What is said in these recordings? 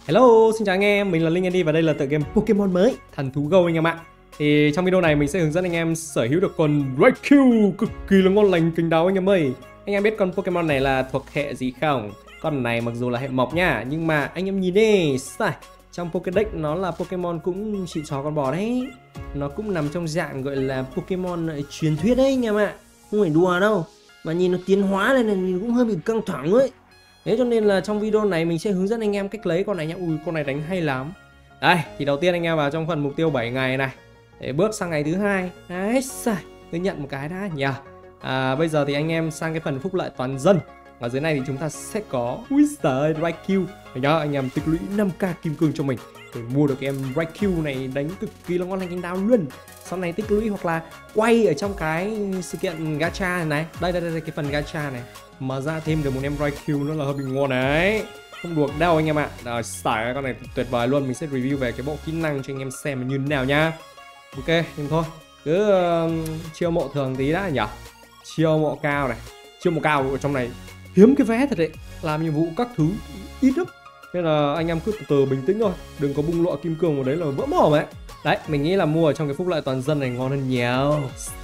Hello, xin chào anh em, mình là Linh Andy và đây là tựa game Pokemon mới Thần Thú Go anh em ạ. Thì trong video này mình sẽ hướng dẫn anh em sở hữu được con Raikou cực kỳ là ngon lành kinh đáo anh em ơi. Anh em biết con Pokemon này là thuộc hệ gì không? Con này mặc dù là hệ mộc nhá, nhưng mà anh em nhìn đi, trong Pokédex nó là Pokemon cũng chỉ chó con bò đấy. Nó cũng nằm trong dạng gọi là Pokemon truyền thuyết đấy anh em ạ. Không phải đùa đâu. Mà nhìn nó tiến hóa lên này nhìn cũng hơi bị căng thẳng ấy. Thế cho nên là trong video này mình sẽ hướng dẫn anh em cách lấy con này nhá. Ui, con này đánh hay lắm. Đây, thì đầu tiên anh em vào trong phần mục tiêu 7 ngày này để bước sang ngày thứ hai. Đấy, cứ nhận một cái đã nhỉ. Bây giờ thì anh em sang cái phần phúc lợi toàn dân. Ở dưới này thì chúng ta sẽ có ui giời, Raikou. Nhá, anh em tích lũy 5k kim cương cho mình để mua được em Raikou này đánh cực kỳ là ngon lành cánh đao luôn. Sau này tích lũy hoặc là quay ở trong cái sự kiện gacha này. Đây cái phần gacha này. Mà ra thêm được một em Raikou nữa là hơi bị ngon đấy. Không đùa đâu anh em ạ. Rồi xài con này tuyệt vời luôn. Mình sẽ review về cái bộ kỹ năng cho anh em xem như thế nào nha. Ok, nhưng thôi cứ chiêu mộ thường tí đã nhỉ. Chiêu mộ cao này. Chiêu mộ cao ở trong này hiếm cái vé thật đấy. Làm nhiệm vụ các thứ ít lắm. Nên là anh em cứ từ từ bình tĩnh thôi. Đừng có bung lụa kim cương vào đấy là vỡ mồm ấy. Đấy, mình nghĩ là mua ở trong cái phúc lợi toàn dân này ngon hơn nhiều.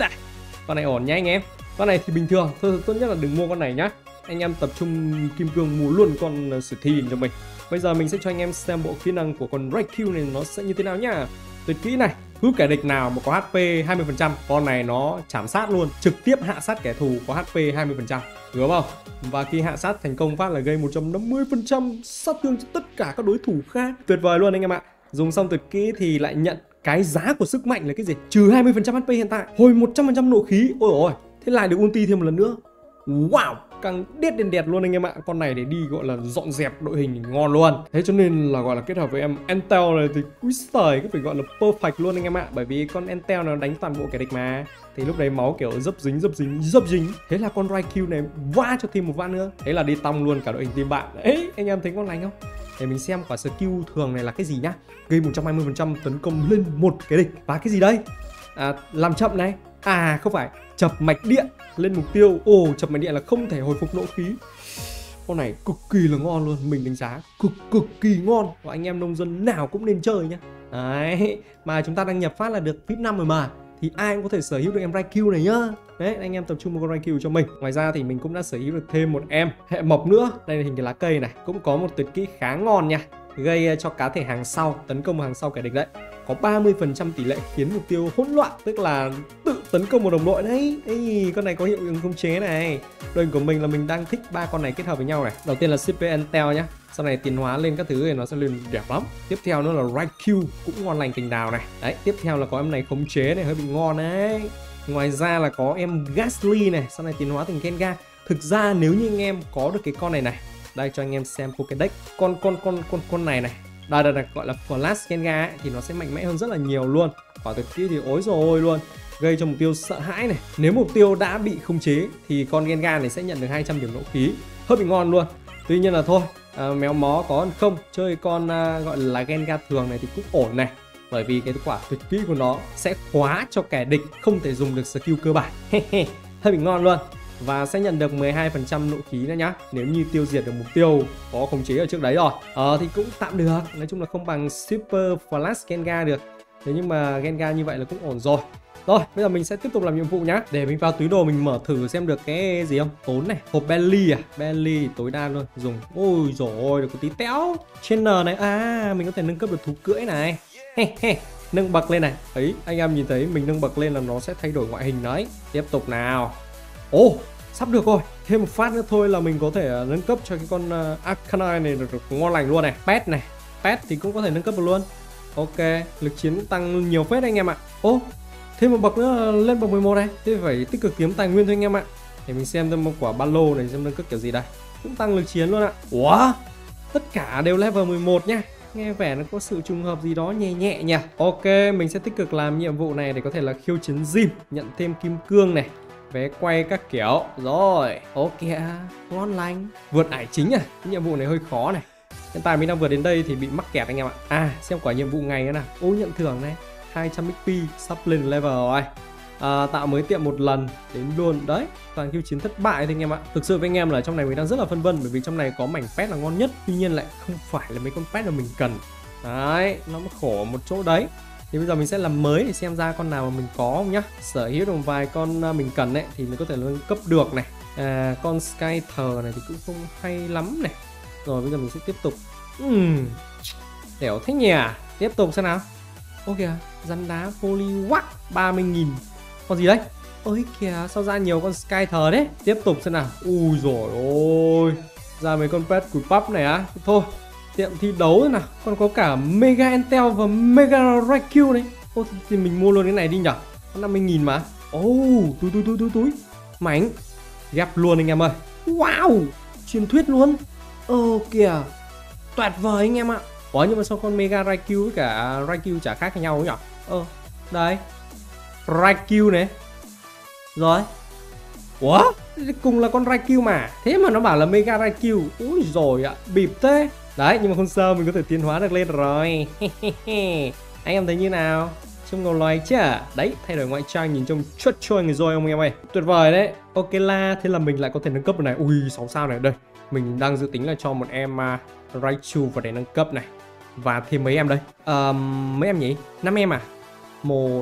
Con này ổn nhá anh em. Con này thì bình thường, thôi tốt nhất là đừng mua con này nhá. Anh em tập trung kim cương mua luôn con sử thi cho mình. Bây giờ mình sẽ cho anh em xem bộ kỹ năng của con Raikou này nó sẽ như thế nào nhá. Tuyệt kỹ này, cứ kẻ địch nào mà có HP 20%, con này nó chảm sát luôn, trực tiếp hạ sát kẻ thù có HP 20%, hiểu không? Và khi hạ sát thành công phát là gây 150% sát thương cho tất cả các đối thủ khác. Tuyệt vời luôn anh em ạ. Dùng xong tuyệt kỹ thì lại nhận cái giá của sức mạnh là cái gì? Trừ 20% HP hiện tại, hồi 100% nộ khí. Ôi ôi, thế lại được ulti thêm một lần nữa. Wow, càng điết đen đẹp luôn anh em ạ. Con này để đi gọi là dọn dẹp đội hình thì ngon luôn. Thế cho nên là gọi là kết hợp với em Entel này thì quý sời cái phải gọi là perfect luôn anh em ạ. Bởi vì con Entel nó đánh toàn bộ kẻ địch mà. Thì lúc đấy máu kiểu dấp dính. Thế là con Raikou này vá cho thêm một ván nữa. Thế là đi tong luôn cả đội hình team bạn. Ấy, anh em thấy ngon lành không? Để mình xem quả skill thường này là cái gì nhá. Gây 120% tấn công lên một cái địch. Và cái gì đây? Làm chậm này. Không phải, chập mạch điện lên mục tiêu. Chập mạch điện là không thể hồi phục nộ khí. Con này cực kỳ là ngon luôn. Mình đánh giá cực kỳ ngon. Và anh em nông dân nào cũng nên chơi nhá. Đấy, mà chúng ta đang nhập phát là được VIP 5 rồi mà. Thì ai cũng có thể sở hữu được em Raikou này nhá. Đấy, anh em tập trung một con Raikou cho mình. Ngoài ra thì mình cũng đã sở hữu được thêm một em hệ mộc nữa. Đây là hình cái lá cây này. Cũng có một tuyệt kỹ khá ngon nha. Gây cho cá thể hàng sau, tấn công hàng sau kẻ địch đấy. Có 30% tỷ lệ khiến mục tiêu hỗn loạn, tức là tự tấn công một đồng đội đấy. Ê, con này có hiệu ứng khống chế này. Đội hình của mình là mình đang thích ba con này kết hợp với nhau này. Đầu tiên là CP Entel nhá. Sau này tiến hóa lên các thứ thì nó sẽ lên đẹp lắm. Tiếp theo nữa là Raikou cũng ngon lành cành đào này. Đấy, tiếp theo là có em này khống chế này hơi bị ngon đấy. Ngoài ra là có em Gastly này, sau này tiến hóa thành Gengar. Thực ra nếu như anh em có được cái con này này, đây cho anh em xem Pokédex. Con này này. Đây gọi là Flash Gengar ấy, thì nó sẽ mạnh mẽ hơn rất là nhiều luôn. Quả tuyệt kỹ thì ối rồi luôn. Gây cho mục tiêu sợ hãi này. Nếu mục tiêu đã bị khống chế thì con Gengar này sẽ nhận được 200 điểm nộ khí. Hơi bị ngon luôn. Tuy nhiên là thôi, méo mó có không. Chơi con gọi là Gengar thường này thì cũng ổn này. Bởi vì cái quả tuyệt kỹ của nó sẽ khóa cho kẻ địch không thể dùng được skill cơ bản. Hơi bị ngon luôn. Và sẽ nhận được 12% nộ khí nữa nhá. Nếu như tiêu diệt được mục tiêu có khống chế ở trước đấy rồi. Thì cũng tạm được. Nói chung là không bằng Super Flash Gengar được. Thế nhưng mà Gengar như vậy là cũng ổn rồi. Rồi, bây giờ mình sẽ tiếp tục làm nhiệm vụ nhá. Để mình vào túi đồ mình mở thử xem được cái gì không. Tốn này, hộp Belly à. Belly tối đa luôn. Dùng, ôi dồi ôi, được có tí tẽo. Trên N này, mình có thể nâng cấp được thú cưỡi này. Nâng bậc lên này. Ấy, anh em nhìn thấy mình nâng bậc lên là nó sẽ thay đổi ngoại hình đấy. Tiếp tục nào. Sắp được rồi. Thêm một phát nữa thôi là mình có thể nâng cấp cho cái con Arcanine này được ngon lành luôn này. Pet này. Pet thì cũng có thể nâng cấp được luôn. Ok, lực chiến tăng nhiều phết anh em ạ. Thêm một bậc nữa lên bậc 11 này. Thế phải tích cực kiếm tài nguyên thôi anh em ạ. Để mình xem thêm một quả ba lô này xem nâng cấp kiểu gì đây. Cũng tăng lực chiến luôn ạ. Ủa? Tất cả đều level 11 nhá. Nghe vẻ nó có sự trùng hợp gì đó nhẹ nhẹ nhỉ. Ok, mình sẽ tích cực làm nhiệm vụ này để có thể là khiêu chiến gym, nhận thêm kim cương này, vé quay các kiểu. Rồi, ok, ngon lành. Vượt ải chính à? Cái nhiệm vụ này hơi khó này. Hiện tại mình đang vượt đến đây thì bị mắc kẹt anh em ạ. Xem quả nhiệm vụ ngày nữa nào. Nhận thưởng này, 200 XP sắp lên level rồi. Tạo mới tiệm một lần đến luôn. Đấy, toàn khiêu chiến thất bại thôi anh em ạ. Thực sự với anh em là trong này mình đang rất là phân vân, bởi vì trong này có mảnh pet là ngon nhất, tuy nhiên lại không phải là mấy con pet mà mình cần. Đấy, nó mới khổ một chỗ đấy. Thì bây giờ mình sẽ làm mới để xem ra con nào mà mình có không nhá. Sở hữu được vài con mình cần ấy thì mình có thể nâng cấp được này. Con Skyther này thì cũng không hay lắm này. Rồi bây giờ mình sẽ tiếp tục. Đẻo thế nhỉ. Tiếp tục xem nào. Ô kìa, rắn đá Poliwag 30.000. Con gì đấy? Ôi kìa, sao ra nhiều con Skyther đấy. Tiếp tục xem nào. Ui dồi ôi, ra mấy con pet cùi bắp này á. Thôi, tiệm thi đấu rồi nào. Còn có cả Mega Entel và Mega Raikou đấy. Ô thì mình mua luôn cái này đi nhở. Có 50.000 mà. Túi mảnh. Ghép luôn anh em ơi. Wow, truyền thuyết luôn. Kìa, tuyệt vời anh em ạ. Ủa nhưng mà sao con Mega Raikou với cả Raikou chả khác nhau nhỉ? Đây Raikou này. Rồi. Ủa? Cùng là con Raikou mà. Thế mà nó bảo là Mega Raikou. Úi rồi ạ, bịp thế. Đấy, nhưng mà không sao, mình có thể tiến hóa được lên rồi. Anh em thấy như nào? Trông ngầu loài chứ à? Đấy, thay đổi ngoại trang nhìn trông chuất trôi người rồi ông em ơi. Tuyệt vời đấy. Ok la, thế là mình lại có thể nâng cấp được này. Ui, 6 sao này. Đây, mình đang dự tính là cho một em Raichu vào để nâng cấp này. Và thêm mấy em đây? Mấy em nhỉ? 5 em à? 1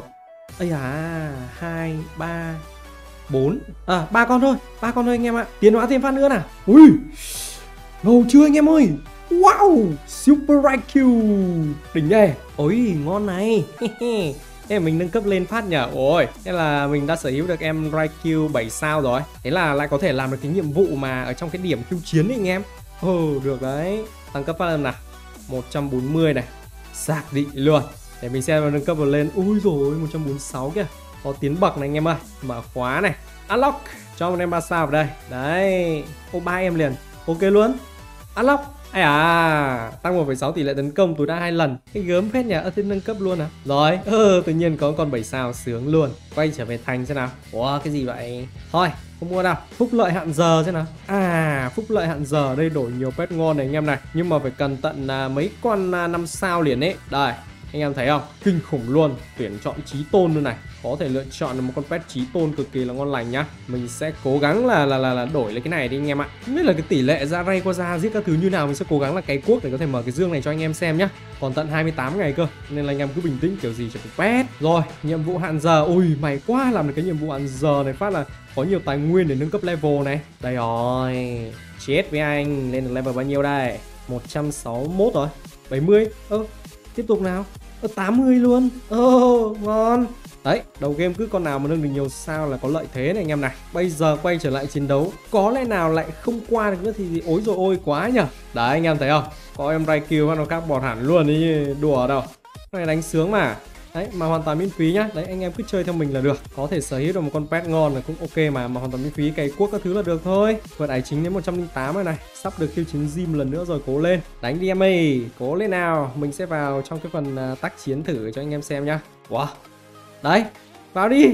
2 3 4. 3 con thôi. 3 con thôi anh em ạ. Tiến hóa thêm phát nữa nào. Ui, ngầu chưa anh em ơi. Wow, Super Raikou. Đỉnh nhỉ. Ôi, ngon này. Thế mình nâng cấp lên phát nhỉ. Ôi, thế là mình đã sở hữu được em Raikou 7 sao rồi. Thế là lại có thể làm được cái nhiệm vụ mà ở trong cái điểm khiêu chiến đấy anh em. Được đấy. Tăng cấp phát nào. 140 này. Xác định luôn. Để mình xem nó nâng cấp lên. Ui rồi 146 kìa. Có tiến bậc này anh em ơi. Mở khóa này. Unlock. Cho một em 3 sao vào đây. Đấy. 3 em liền. Ok luôn. Unlock. Tăng 1,6 tỷ lệ tấn công tối đa 2 lần. Cái gớm phết nhỉ. Thế nâng cấp luôn à. Rồi. Tự nhiên có con 7 sao sướng luôn. Quay trở về thành xem nào. Ủa cái gì vậy. Thôi không mua đâu. Phúc lợi hạn giờ xem nào. Phúc lợi hạn giờ đây đổi nhiều pet ngon này anh em này. Nhưng mà phải cần tận mấy con 5 sao liền ấy. Đây anh em thấy không, kinh khủng luôn. Tuyển chọn chí tôn luôn này. Có thể lựa chọn một con pet chí tôn cực kỳ là ngon lành nhá. Mình sẽ cố gắng là đổi lấy cái này đi anh em ạ. Không biết là cái tỷ lệ ra ray qua ra giết các thứ như nào. Mình sẽ cố gắng là cày cuốc để có thể mở cái dương này cho anh em xem nhá. Còn tận 28 ngày cơ, nên là anh em cứ bình tĩnh, kiểu gì chẳng có pet. Rồi, nhiệm vụ hạn giờ. Ui mày quá, làm được cái nhiệm vụ hạn giờ này phát là có nhiều tài nguyên để nâng cấp level này. Đây rồi. Chết với anh, lên được level bao nhiêu đây? 161 rồi. 70. Tiếp tục nào. 80 luôn. Ngon. Đấy, đầu game cứ con nào mà nâng được nhiều sao là có lợi thế này anh em này. Bây giờ quay trở lại chiến đấu, có lẽ nào lại không qua được nữa thì ối rồi ôi quá nhở. Đấy anh em thấy không, có em Raikou nó khác bọt hẳn luôn đi, đùa đâu. Cái này đánh sướng mà. Đấy, mà hoàn toàn miễn phí nhá. Đấy, anh em cứ chơi theo mình là được. Có thể sở hữu được một con pet ngon là cũng ok mà hoàn toàn miễn phí, cày cuốc các thứ là được thôi. Vượt ải chính đến 108 rồi này. Sắp được khiêu chiến gym lần nữa rồi, cố lên. Đánh đi em ơi, cố lên nào. Mình sẽ vào trong cái phần tác chiến thử cho anh em xem nhá. Wow. Đấy, vào đi.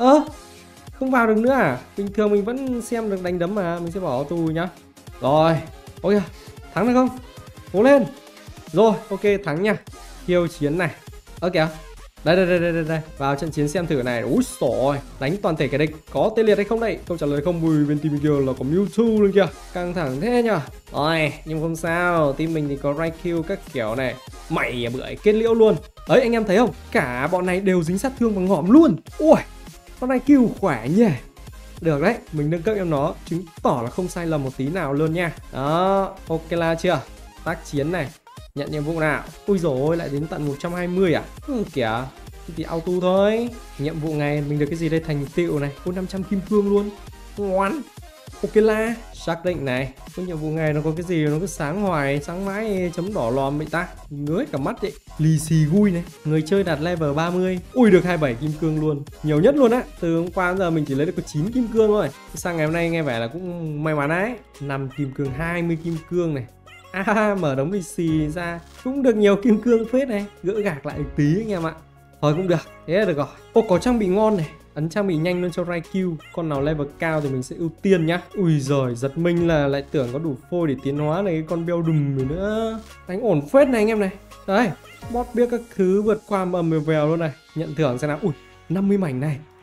Không vào được nữa à? Bình thường mình vẫn xem được đánh đấm mà. Mình sẽ bỏ auto nhá. Rồi, ôi thắng được không? Cố lên. Rồi, ok, thắng nha. Khiêu chiến này. Kìa. Đây. Vào trận chiến xem thử này. Úi xổi, đánh toàn thể cái địch. Có tê liệt hay không đây? Câu trả lời không. Ui, bên team mình kia là có Mewtwo luôn kìa. Căng thẳng thế nhờ. Rồi, nhưng không sao. Team mình thì có Raikou các kiểu này. Mày à, bưởi kết liễu luôn. Đấy, anh em thấy không? Cả bọn này đều dính sát thương và ngõm luôn. Ui, con Raikou khỏe nhỉ. Được đấy, mình nâng cấp em nó, chứng tỏ là không sai lầm một tí nào luôn nha. Đó, ok là chưa? Tác chiến này. Nhận nhiệm vụ nào. Ui dồi ôi, lại đến tận 120 à? Kìa, thì auto thôi. Nhiệm vụ này mình được cái gì đây? Thành tựu này. 500 kim cương luôn. Ngoan. Ok la. Xác định này. Cái nhiệm vụ này nó có cái gì nó cứ sáng hoài, sáng mãi chấm đỏ lòm vậy ta. Ngứa cả mắt vậy. Lì xì gui này. Người chơi đạt level 30. Ui được 27 kim cương luôn. Nhiều nhất luôn á. Từ hôm qua đến giờ mình chỉ lấy được có 9 kim cương thôi. Sang ngày hôm nay nghe vẻ là cũng may mắn đấy. 5 kim cương, 20 kim cương này. Mở đống lì xì ra cũng được nhiều kim cương phết này. Gỡ gạc lại một tí anh em ạ. Thôi cũng được, thế là được rồi. Có trang bị ngon này. Ấn trang bị nhanh luôn cho Raikou. Con nào level cao thì mình sẽ ưu tiên nhá. Ui giời, giật mình là lại tưởng có đủ phôi để tiến hóa này. Cái con beo đùm rồi nữa. Đánh ổn phết này anh em này. Đấy, bot biết các thứ vượt qua ầm vèo luôn này. Nhận thưởng xem nào. Ui, 50 mảnh này.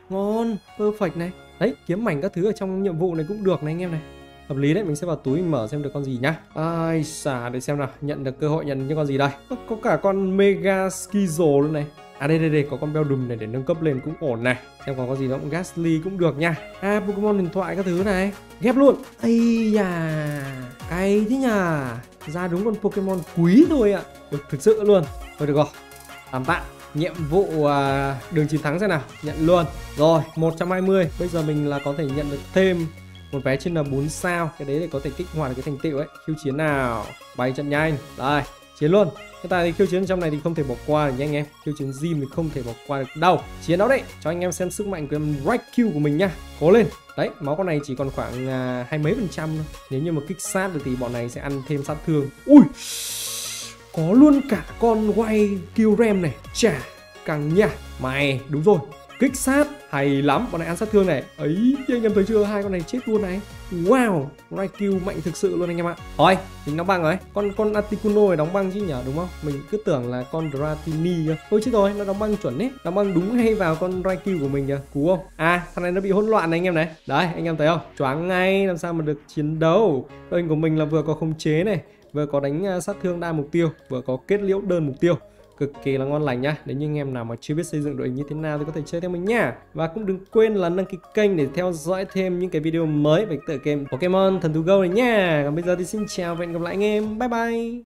Ngon, perfect này. Đấy, kiếm mảnh các thứ ở trong nhiệm vụ này cũng được này anh em này. Hợp lý đấy, mình sẽ vào túi mình mở xem được con gì nhá. Ai xà, để xem nào, nhận được cơ hội nhận những con gì đây. Có cả con Mega Skizo luôn này. À đây, có con Beldum này để nâng cấp lên cũng ổn này. Xem còn có gì đó, cũng Ghastly cũng được nha. À, Pokemon huyền thoại các thứ này. Ghép luôn. Ây da, cay thế nhờ. Ra đúng con Pokemon quý thôi ạ. Thực sự luôn. Thôi được rồi, tạm tạm. Nhiệm vụ đường chiến thắng xem nào, nhận luôn. Rồi, 120. Bây giờ mình là có thể nhận được thêm một vé trên là 4 sao. Cái đấy để có thể kích hoạt được cái thành tựu ấy. Khiêu chiến nào, bay trận nhanh. Đây, chiến luôn. Hiện tại thì khiêu chiến trong này thì không thể bỏ qua được nha anh em. Khiêu chiến gym thì không thể bỏ qua được đâu. Chiến đấu đấy, cho anh em xem sức mạnh của em Raikou của mình nhá. Cố lên. Đấy, máu con này chỉ còn khoảng 20 mấy % thôi. Nếu như mà kích sát được thì bọn này sẽ ăn thêm sát thương. Ui, có luôn cả con White Kyurem này. Chà, căng nha. Mày, đúng rồi, kích sát hay lắm, bọn này ăn sát thương này. Ấy, anh em thấy chưa, hai con này chết luôn này. Wow, Raikou mạnh thực sự luôn anh em ạ. Thôi, mình đóng băng rồi. Con Articuno này đóng băng chứ nhở, đúng không? Mình cứ tưởng là con Dratini cơ. Ôi chứ rồi, nó đóng băng chuẩn đấy. Đóng băng đúng ngay vào con Raikou của mình kìa. Cú không? À, thằng này nó bị hỗn loạn này anh em này. Đấy, anh em thấy không? Choáng ngay, làm sao mà được chiến đấu. Đội hình của mình là vừa có khống chế này, vừa có đánh sát thương đa mục tiêu, vừa có kết liễu đơn mục tiêu. Cực kỳ là ngon lành nhá. Nếu như anh em nào mà chưa biết xây dựng đội hình như thế nào thì có thể chơi theo mình nha. Và cũng đừng quên là đăng ký kênh để theo dõi thêm những cái video mới về tựa game Pokemon Thần Thú Go này nha. Còn bây giờ thì xin chào và hẹn gặp lại anh em. Bye bye.